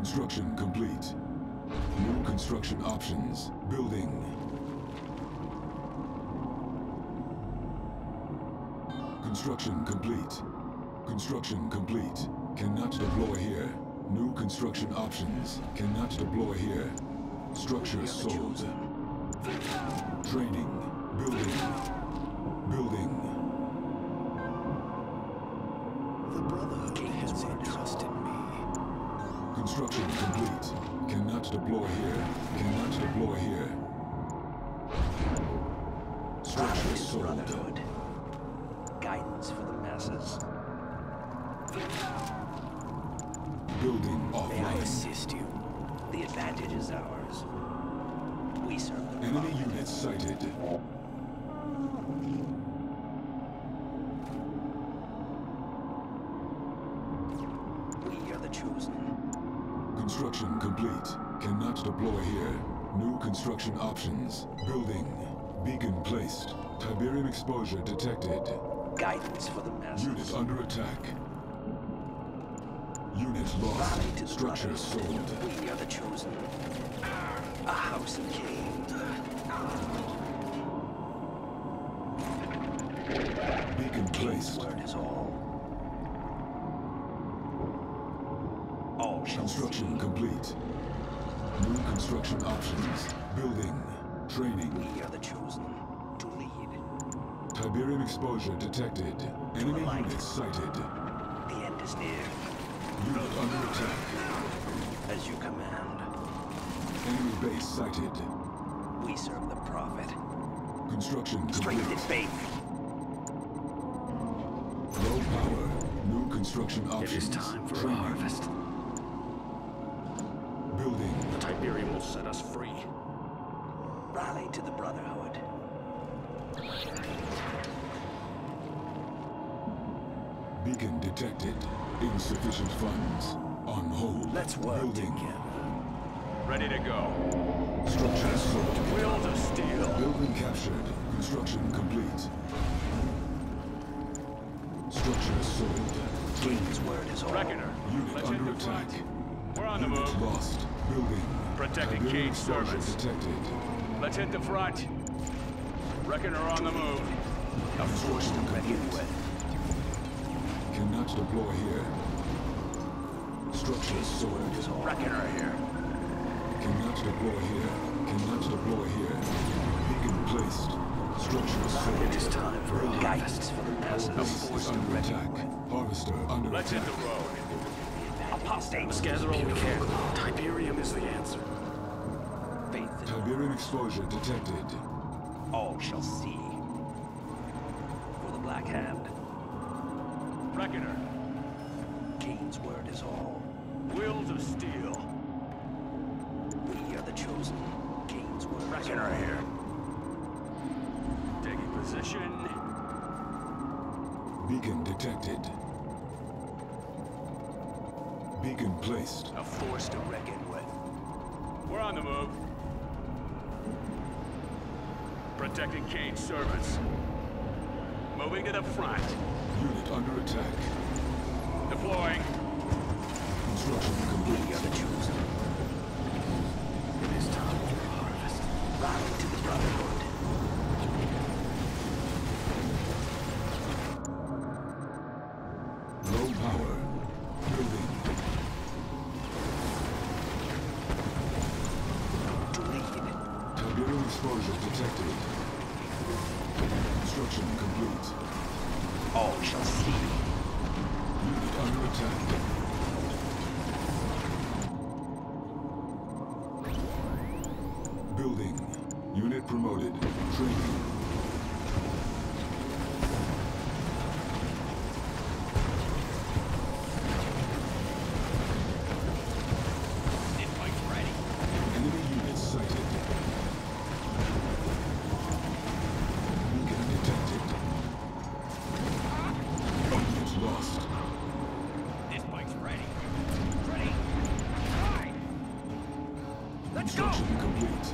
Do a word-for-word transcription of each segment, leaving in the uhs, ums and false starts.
Construction complete. New construction options. Building. Construction complete. Construction complete. Cannot deploy here. New construction options. Cannot deploy here. Structure sold. Training. Building. Building. The Brotherhood has entrusted me. Construction complete. Cannot deploy here. Cannot deploy here. Structure sold. Brotherhood. Guidance for the masses. Building May I offline. assist you? The advantage is ours. We serve the Enemy Prophet. units sighted. We are the chosen. Construction complete. Cannot deploy here. New construction options. Building. Beacon placed. Tiberium exposure detected. Guidance for the masses. Unit under attack. Unit Rally lost. to the Structure Brotherhood. sold. We are the chosen. A house of kings. Beacon King's placed. word is all. All shall Construction see. complete. New construction options. Building. Training. We are the chosen to lead. Tiberium exposure detected. Enemy light. units sighted. The end is near. Unit under attack. As you command. Enemy base sighted. We serve the Prophet. Construction Strength complete. in faith. Low power. New construction It options. is time for a Training. harvest. Building. The Tiberium will set us free. Rally to the Brotherhood. Beacon detected. Insufficient funds. On hold. Let's work Building. together. Ready to go. Structure sold. Wheels of steel. Building captured. Construction complete. Structure sold. King's word is all. Reckoner. Unit Let's hit under the attack. front. We're on the Unit move. lost. Building. Protecting Tiberium cage exposure servants. detected. Let's hit the front. Reckoner on the move. A force to reckon with. Cannot deploy here. Structure sold. Is all. Reckoner here. Cannot deploy here. Cannot deploy here. Beacon placed. Structure sold. It is time for a Guidance for the masses. Base is under attack. Harvester under Let's hit attack. the road. Apostate. Let's gather all we can. Tiberium is the answer. Faith in Tiberium exposure detected. all shall see. For the Black Hand. Reckoner. King's word is all. Wheels of steel. We are the chosen. King's word is Reckoner all. here. Taking position. Beacon detected. Beacon placed. A force to reckon with. We're on the move. Protecting cage servants. Moving to the front. Unit under attack. Deploying. Construction We complete. are the chosen. It is time for a harvest. Rally to the Brotherhood. Low power. Building. To lead. Tiberium exposure detected. Construction complete. All shall see. Unit under attack. Building. Unit promoted. Training. Enemy units sighted. Beacon detected. Unit lost. This bike's ready. Ready. Right. Let's go. Construction complete.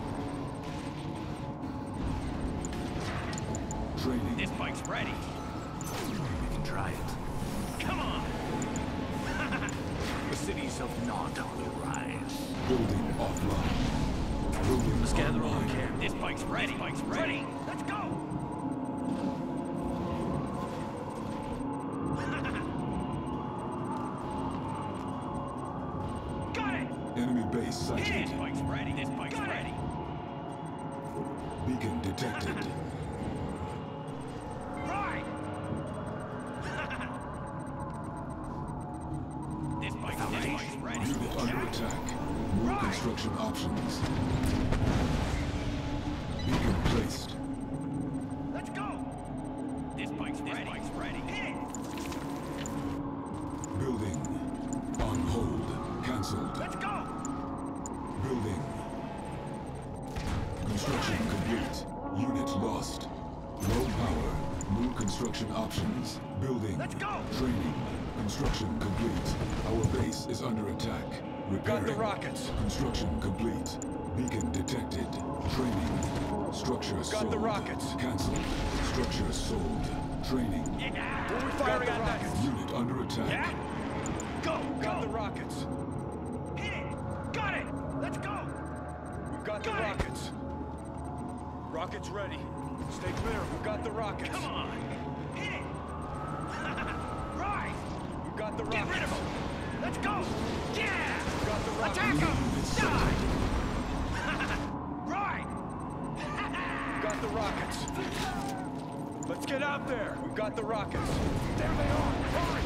Training. This bike's ready. We can try it. Come on. A cities of Nod will rise. Building offline. Building Let's gather all online. we can. This bike's ready. This bike's ready. Let's go. Got it. Enemy base sighted. This bike's ready. This bike's Got it. ready. Beacon detected. Right. This bike's, this bike's ready. Unit under attack. New Right. construction options. Beacon placed. Let's go. This bike's this ready. Bike's ready. Hit it. Building. On hold. Cancelled. Let's go. Building. Construction complete. Unit lost. Low power. New construction options. Building. Let's go. Training. Construction complete. Our base is under attack. Repairing. Got the rockets. Construction complete. Beacon detected. Training. Structure sold. Got the rockets. Cancelled. Structure sold. Training. Yeah. Who are we firing Got at the next? rockets. Unit under attack. Yeah. Go. Got the Go. rockets. Hit it. Got it. Let's go. We've got the Got it. rockets. Rockets ready. Stay clear. We've got the rockets. Come on. Hit it. Right. We've got the Get rockets. rid of him. Let's go. Yeah. We've got the rockets. Attack him. Unit Die. sighted. Right. We've got the rockets. Let's get out there. We've got the rockets. There they are. Hurry.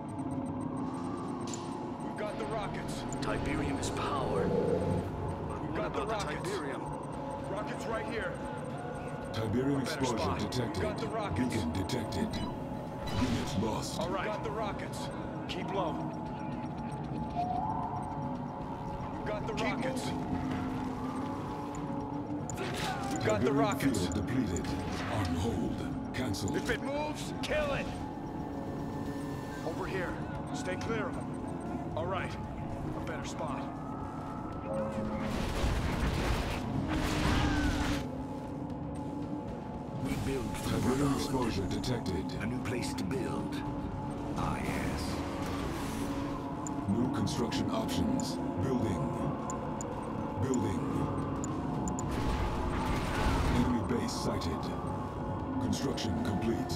We've got the rockets. Tiberium is powered. We've got the rockets. Rockets right here. Tiberium Better explosion spot. detected. Got the rockets. Beacon detected. Unit lost. All right. We've got the rockets. Keep low. We've got the Keep rockets. moving. We've got the Tiberium rockets. field depleted. On hold. Cancelled. If it moves, kill it. Over here. Stay clear of him. All right. A better spot. We build for the Tiberium Brotherhood. exposure detected. A new place to build. Ah, yes. New construction options. Building. Building. Enemy base sighted. Construction complete.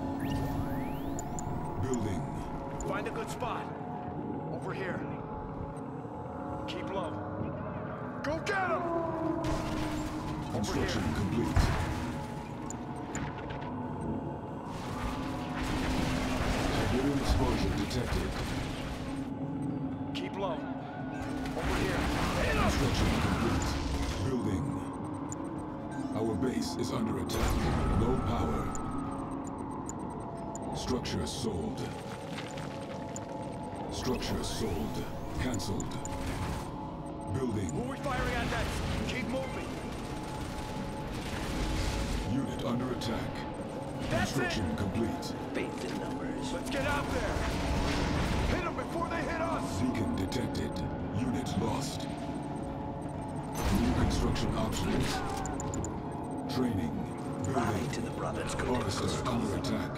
Building. Find a good spot. Over here. Keep low. Go get him! Over Construction here. complete. Tiberium exposure detected. Keep low. Over here. Hit him! Construction complete. Building. Our base is under attack. Low power. Structure sold. Structure sold. Cancelled. Building. Who are we firing at next? Keep moving. Unit under attack. That's Construction complete. Faith in numbers. Let's get out there. Hit them before they hit us. Beacon detected. Unit lost. New construction options. Training. Rally Building. to the brothers. Officer under attack.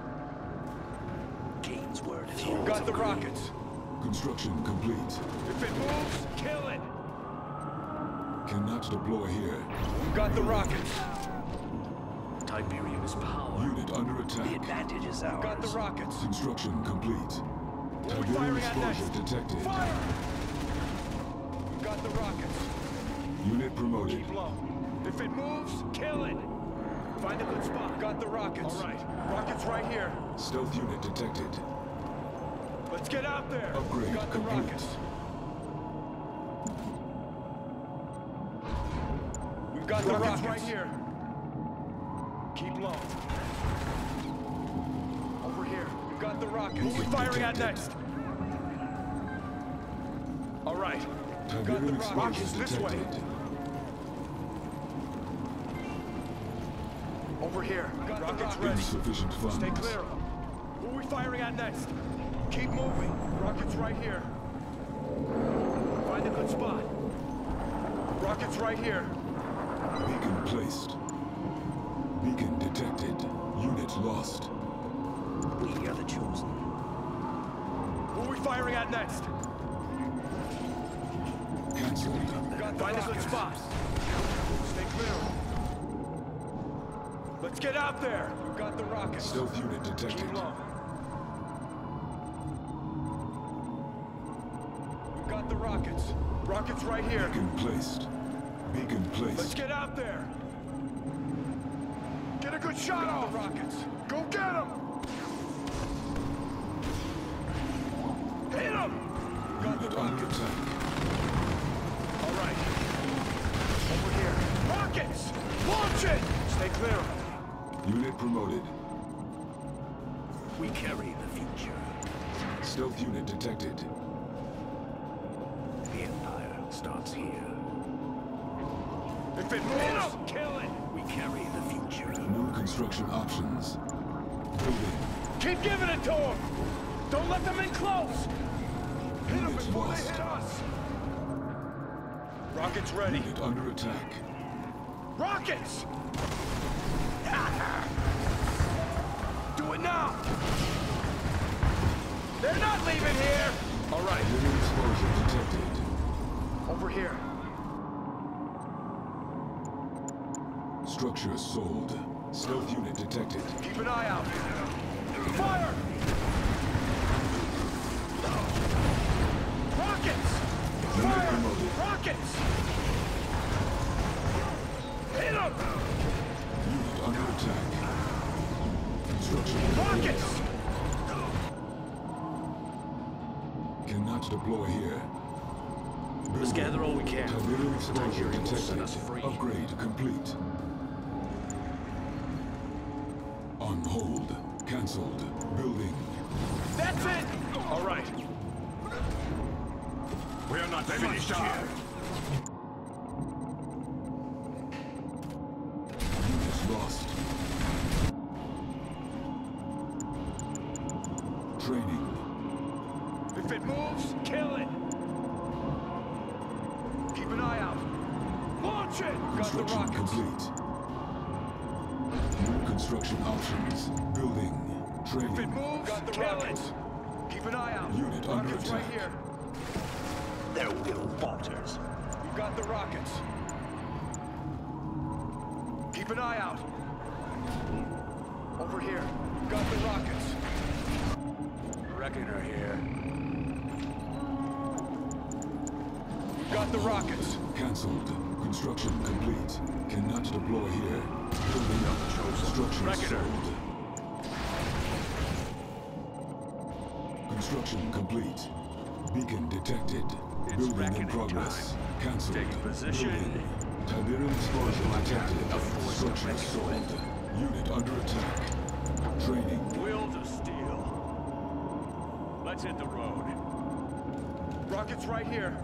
Kane's word is We've got the rockets. Construction complete. If it moves, kill it. Cannot deploy here. We've got the rockets. Tiberium is powered. Unit under The attack. advantage is We've got the ours. rockets. Construction complete. Who are we Tiberium firing at exposure next? detected. Fire! We've got the rockets. Unit promoted. Keep low. If it moves, kill it. Find a good spot. We've got the rockets. All right. Rockets right here. Stealth unit detected. Let's get out there. Upgrade We've got the complete. rockets. We've got the rockets right here. Keep low. Over here. We've got the rockets. Who are we Beacon firing at detected. next? All right. We've got the Tiberium rockets exposure this way. detected. Over here. We've got rockets rockets. ready. Insufficient funds. Stay clear of them. Who are we firing at next? Keep moving. Rockets right here. Find a good spot. Rockets right here. Beacon placed. Beacon detected. Unit lost. We are the chosen. Who are we firing at next? cancelled. Got Find a good spot. Stay clear. Let's get out there. We've got the rockets. Stealth unit detected. Keep low. We've got the rockets. Rockets right here. Beacon placed. Beacon placed. Let's get out there. Get a good shot off the rockets. Go get them. Hit them. Got the Unit under rockets. attack. All right. Over here. Rockets! Launch it! Stay clear. Unit promoted. We carry the future. Stealth unit detected. The Empire starts here. If it moves, kill it. We carry the future. New construction options. Building. Keep giving it to them. Don't let them in close. Hit them Units before lost. they hit us. Rockets ready. Unit under attack. Rockets! Do it now. They're not leaving here. All right. Unit explosion detected. Over here. Structure sold. Stealth unit detected. Keep an eye out. Fire! Rockets! Fire! promoted. Rockets! Hit them! Unit under attack. Construction Rockets! cannot deploy here. Let's gather all we can. Tiberium explosion Tiberium will set detected. us free. Upgrade complete. On hold. Cancelled. Building. That's it! All right. We're not finished here. Units lost. Training. If it moves, kill it! Keep an eye out. Launch it! Got the Construction rockets. complete. New construction options. Building. If it Training. moves, got the rockets. Keep an eye out. Unit under rockets right attack. here. Their will falters. We've got the rockets. Keep an eye out. Over here. Got the rockets. Reckoner here. We've got the rockets. Cancelled. Construction complete. Cannot deploy here. Building up. Structure Reckoner. sold. Construction complete. Beacon detected. It's Building in reckoning progress. Cancelled. Take position. Building. Tiberium explosion detected. A force to Structure reckon sold. Unit under attack. Training. Wheels of steel. Let's hit the road. Rockets right here.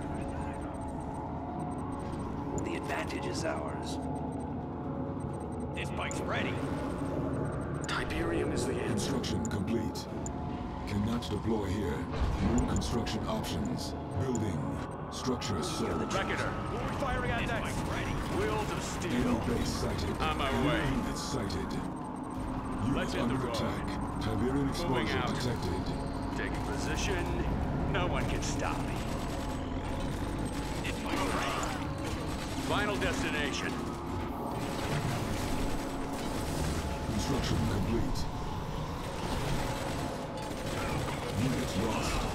The advantage is ours. This bike's ready. Tiberium is the answer. Construction complete. Cannot deploy here. New construction options. Building. Structure sold. Reckoner. Who are we firing at This next? bike's ready. Wheels of Enemy steel. base sighted. On my Enemy way. unit sighted. Unit Let's hit the under road. attack. Tiberium explosion out. detected. Taking position. No one can stop me. This bike's ready. Final destination. Construction complete. Unit lost.